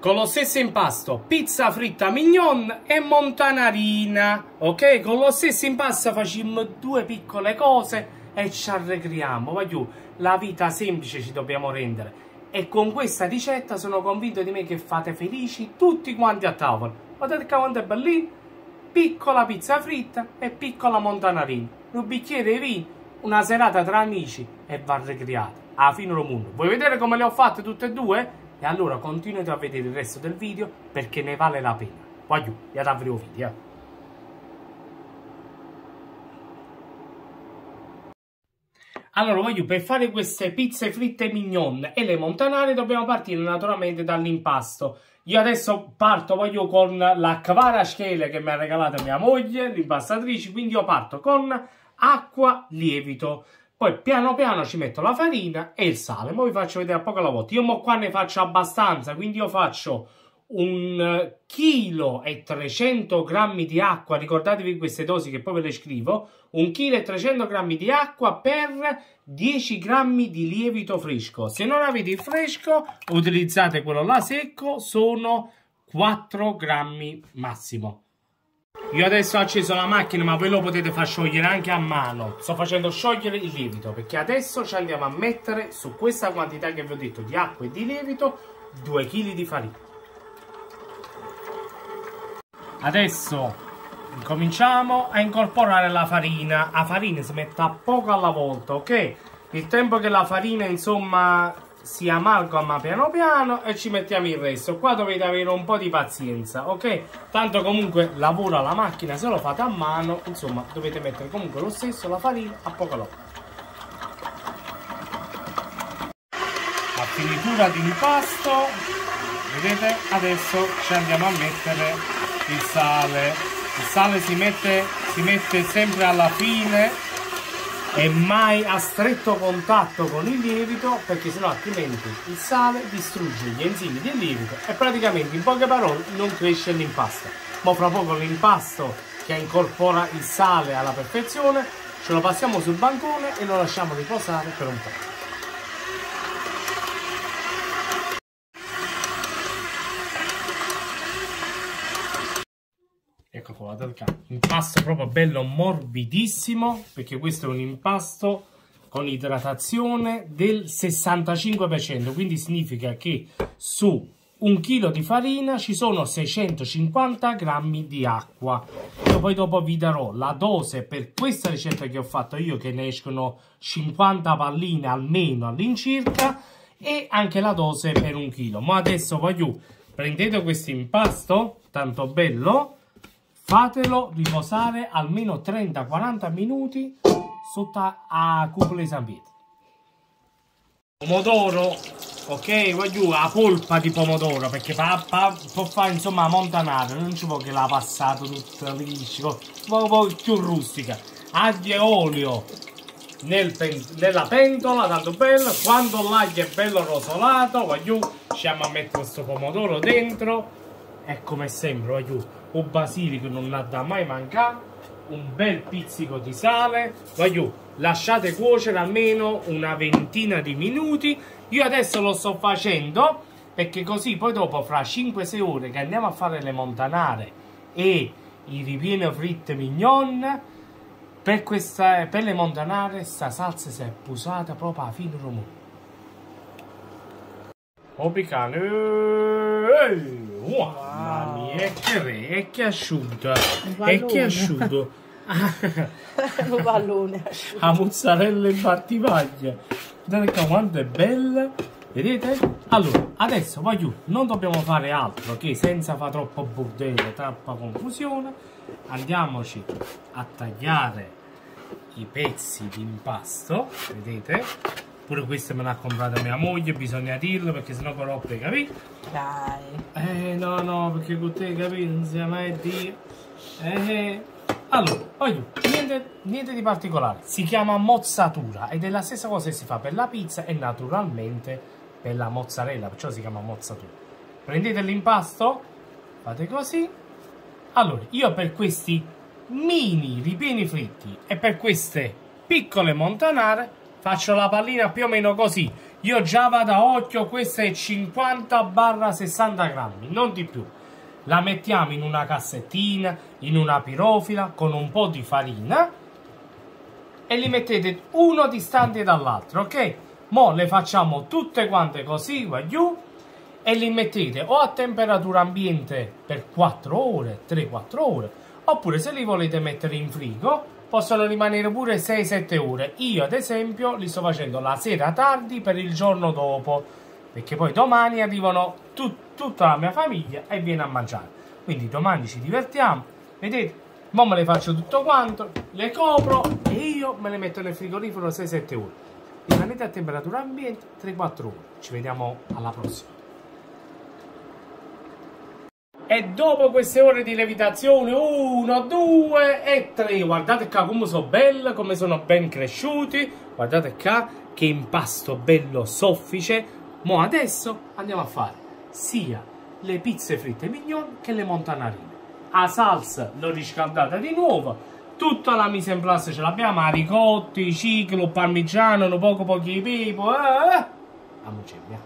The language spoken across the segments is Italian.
con lo stesso impasto pizza fritta mignon e montanarina, ok? Con lo stesso impasto facciamo due piccole cose e ci arrecriamo, voglio, la vita semplice ci dobbiamo rendere. E con questa ricetta sono convinto di me che fate felici tutti quanti a tavola. Guardate quanto è bellino, piccola pizza fritta e piccola montanarina, un bicchiere di vino, una serata tra amici e va arrecriata, alla fine del mondo. Vuoi vedere come le ho fatte tutte e due? E allora continuate a vedere il resto del video perché ne vale la pena. Voglio, e ad avrò video. Allora, voglio, per fare queste pizze fritte mignon e le montanare dobbiamo partire naturalmente dall'impasto. Io adesso parto, voglio, con la Kvara-Schele che mi ha regalato mia moglie, l'impastatrice, quindi io parto con acqua, lievito. Poi piano piano ci metto la farina e il sale. Ora vi faccio vedere a poco alla volta. Io qua ne faccio abbastanza, quindi io faccio 1,3 kg di acqua. Ricordatevi queste dosi che poi ve le scrivo. 1,3 kg di acqua per 10 g di lievito fresco. Se non avete il fresco, utilizzate quello là secco, sono 4 grammi massimo. Io adesso ho acceso la macchina, ma voi lo potete far sciogliere anche a mano. Sto facendo sciogliere il lievito, perché adesso ci andiamo a mettere su questa quantità che vi ho detto di acqua e di lievito 2 kg di farina. Adesso cominciamo a incorporare la farina. La farina si mette a poco alla volta, ok? Il tempo che la farina, insomma, si amalgama piano piano e ci mettiamo il resto. Qua dovete avere un po' di pazienza, ok? Tanto comunque lavora la macchina, se lo fate a mano, insomma, dovete mettere comunque lo stesso la farina a poco alla volta. A finitura di impasto, vedete? Adesso ci andiamo a mettere il sale. Il sale si mette sempre alla fine e mai a stretto contatto con il lievito, perché sennò altrimenti il sale distrugge gli enzimi del lievito e praticamente, in poche parole, non cresce l'impasto. Ma fra poco l'impasto che incorpora il sale alla perfezione ce lo passiamo sul bancone e lo lasciamo riposare per un po'. Ecco qua, impasto proprio bello morbidissimo, perché questo è un impasto con idratazione del 65%, quindi significa che su 1 kg di farina ci sono 650 grammi di acqua. Io poi dopo vi darò la dose per questa ricetta che ho fatto io, che ne escono 50 palline almeno all'incirca, e anche la dose per 1 kg. Ma adesso voglio, prendete questo impasto tanto bello, fatelo riposare almeno 30-40 minuti sotto a cupola di San Pietro. Pomodoro, ok, voglio la polpa di pomodoro, perché può fare, insomma, montanare, non ci vuole che l'ha passato tutta liscia, un po' più rustica. Aglio e olio nella pentola, tanto bello. Quando l'aglio è bello rosolato, voglio, andiamo a mettere questo pomodoro dentro. E come sempre, voglio, un basilico non ha da mai mancare, un bel pizzico di sale, voglio, lasciate cuocere almeno una ventina di minuti. Io adesso lo sto facendo perché così poi dopo, fra 5-6 ore che andiamo a fare le montanare e i ripieni fritti mignon, per le montanare sta salsa si è posata proprio alla fine del mondo. O picante, mamma mia, è che asciutta, è che asciutto. Un pallone asciutto. La mozzarella in battivaglia, guardate quanto è bella, vedete? Allora, adesso voglio, non dobbiamo fare altro che, senza fare troppo bordello, troppa confusione, andiamoci a tagliare i pezzi di impasto, vedete? Pure questo me l'ha comprata mia moglie, bisogna dirlo, perché sennò però rompe, capito? Dai. No, perché con te, capito, non si mai Dio. Allora, voglio, niente di particolare. Si chiama mozzatura ed è la stessa cosa che si fa per la pizza e naturalmente per la mozzarella, perciò si chiama mozzatura. Prendete l'impasto, fate così. Allora, io per questi mini ripieni fritti e per queste piccole montanare faccio la pallina più o meno così. Io già vado a occhio, questa è 50-60 grammi, non di più. La mettiamo in una cassettina, in una pirofila, con un po' di farina e li mettete uno distante dall'altro, ok? Mo' le facciamo tutte quante così, va giù, e li mettete o a temperatura ambiente per 4 ore, 3-4 ore, oppure se li volete mettere in frigo, possono rimanere pure 6-7 ore. Io ad esempio li sto facendo la sera tardi per il giorno dopo, perché poi domani arrivano tutta la mia famiglia e viene a mangiare. Quindi domani ci divertiamo, vedete? Mo me le faccio tutto quanto, le copro e io me le metto nel frigorifero 6-7 ore. Rimanete a temperatura ambiente 3-4 ore. Ci vediamo alla prossima. E dopo queste ore di levitazione, 1, 2 e 3, guardate qua come sono belle, come sono ben cresciuti, guardate qua che impasto bello soffice. Mo adesso andiamo a fare sia le pizze fritte mignon che le montanarine. La salsa l'ho riscaldata di nuovo, tutta la mise en place ce l'abbiamo, ricotti, ciclo, parmigiano, un pochi pepe, via.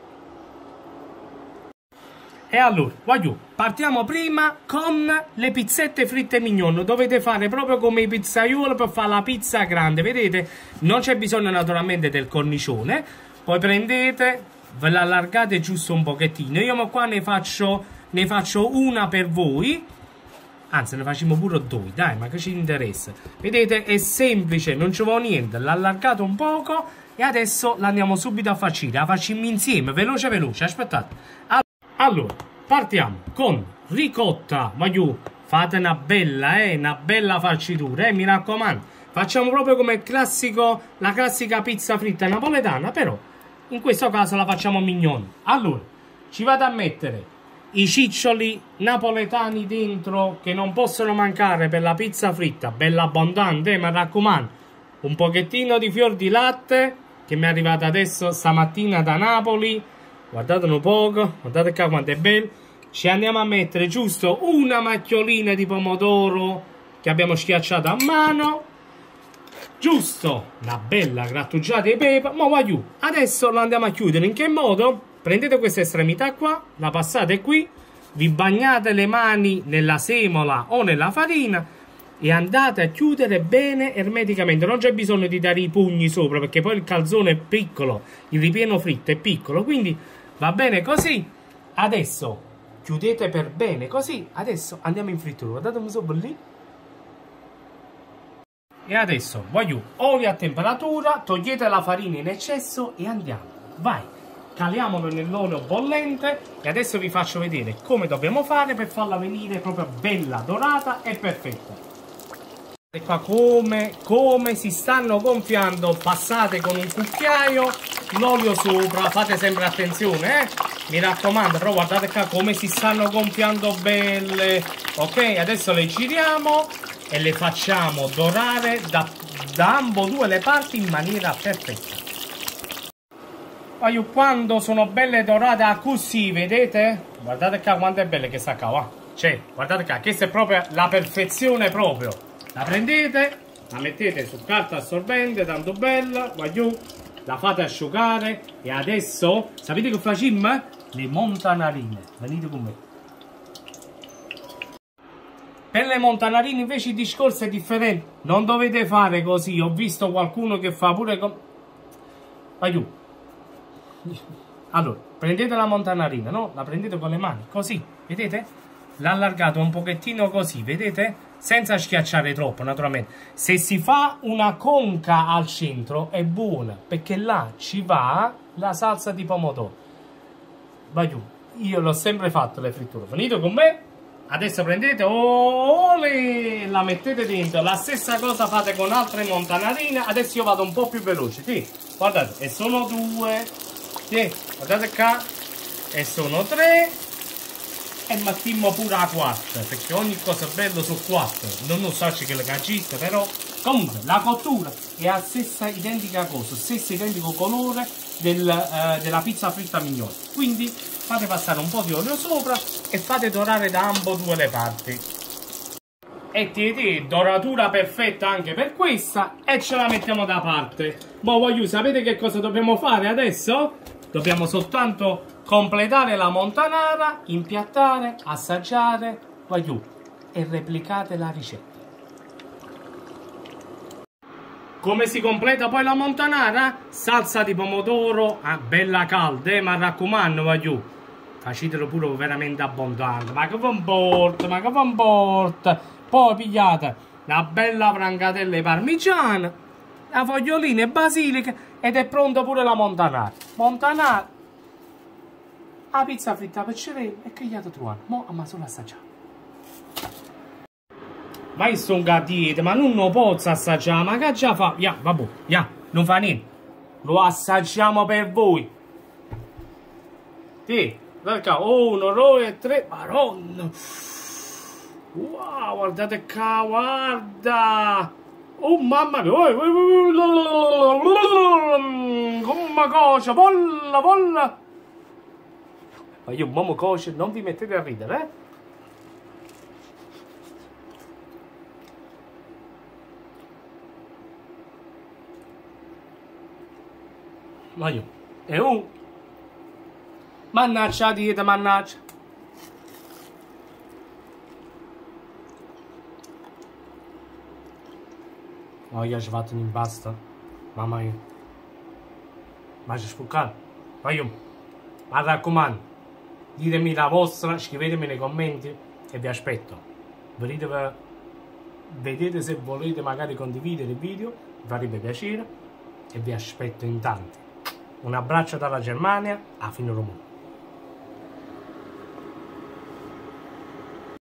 E allora, voglio, partiamo prima con le pizzette fritte mignon. Dovete fare proprio come i pizzaioli per fare la pizza grande, vedete? Non c'è bisogno naturalmente del cornicione. Poi prendete, ve la allargate giusto un pochettino. Io qua ne faccio una per voi. Anzi, ne facciamo pure due, dai, ma che ci interessa? Vedete, è semplice, non ci vuole niente. L'allargato un poco e adesso l'andiamo subito a farcire. La facciamo insieme, veloce, aspettate. Allora, partiamo con ricotta, ma giù, fate una bella farcitura, mi raccomando. Facciamo proprio come la classica pizza fritta napoletana, però in questo caso la facciamo mignon. Allora, ci vado a mettere i ciccioli napoletani dentro, che non possono mancare per la pizza fritta, bella abbondante, mi raccomando. Un pochettino di fior di latte, che mi è arrivato adesso stamattina da Napoli. Guardate un poco, guardate qua quanto è bello. Ci andiamo a mettere giusto una macchiolina di pomodoro che abbiamo schiacciato a mano. Giusto una bella grattugiata di pepe. Ma va giù. Adesso lo andiamo a chiudere. In che modo? Prendete questa estremità qua, la passate qui, vi bagnate le mani nella semola o nella farina e andate a chiudere bene ermeticamente. Non c'è bisogno di dare i pugni sopra, perché poi il calzone è piccolo, il ripieno fritto è piccolo, quindi va bene così. Adesso chiudete per bene così. Adesso andiamo in frittura. Guardatemi sopra lì. E adesso voglio olio a temperatura, togliete la farina in eccesso e andiamo. Vai, caliamolo nell'olio bollente e adesso vi faccio vedere come dobbiamo fare per farla venire proprio bella, dorata e perfetta. E qua come si stanno gonfiando, passate con un cucchiaio l'olio sopra, fate sempre attenzione, mi raccomando, però guardate qua come si stanno gonfiando belle. Ok, adesso le giriamo e le facciamo dorare da ambedue le parti in maniera perfetta. Poi quando sono belle dorate così, vedete? Guardate qua quanto è bella che sta qua, va. Cioè, guardate qua, questa è proprio la perfezione proprio. La prendete, la mettete su carta assorbente, tanto bella, va giù, la fate asciugare e adesso, sapete che facciamo? Le montanarine, venite con me. Per le montanarine invece il discorso è differente, non dovete fare così, ho visto qualcuno che fa pure con... Va giù. Allora, prendete la montanarina, no? La prendete con le mani, così, vedete? L'allargato un pochettino così, vedete? Senza schiacciare troppo, naturalmente. Se si fa una conca al centro è buona, perché là ci va la salsa di pomodoro. Va giù. Io l'ho sempre fatto le fritture. Venite con me. Adesso prendete, la mettete dentro. La stessa cosa fate con altre montanarine. Adesso io vado un po' più veloce. Sì, guardate, e sono 2. Sì, guardate qua. E sono 3. E mettiamo pure a 4, perché ogni cosa è bello su 4. Non so che le cagiste, però comunque la cottura è la stessa identica cosa, stesso identico colore della pizza fritta mignon. Quindi fate passare un po' di olio sopra e fate dorare da ambedue le parti. E doratura perfetta anche per questa. E ce la mettiamo da parte. Boh, voglio, sapete che cosa dobbiamo fare adesso? Dobbiamo soltanto completare la montanara, impiattare, assaggiare, voglio, e replicate la ricetta. Come si completa poi la montanara? Salsa di pomodoro, bella calda, ma raccomando, voglio, facetelo pure veramente abbondante. Ma che fa importa, ma che fa importa? Poi pigliate una bella francatella parmigiana, la fogliolina e basilica ed è pronta pure la montanara. Montanara, la pizza fritta pecorella e che gli altri trovano. Mo' ma solo assaggiare. Vai sto gattiete, ma non lo posso assaggiare, ma che già fa? Ya, vabbè, ya, non fa niente. Lo assaggiamo per voi. Sì, perché 1, 2 e 3, maronna. Wow, guardate qua, guarda. Oh mamma mia. Come cosa, volla, volla. Ma io, mamma cosa, non vi mettete a ridere, eh? Ma io, e un mannaggia dieta, mannaggia. Oh, io ci ho fatto un impasto, mamma mia. Ma ci spuccare, ma io, ma raccomando, ditemi la vostra, scrivetemi nei commenti e vi aspetto. Vedete se volete magari condividere il video, mi farebbe piacere e vi aspetto in tanti. Un abbraccio dalla Germania, a fine Romano.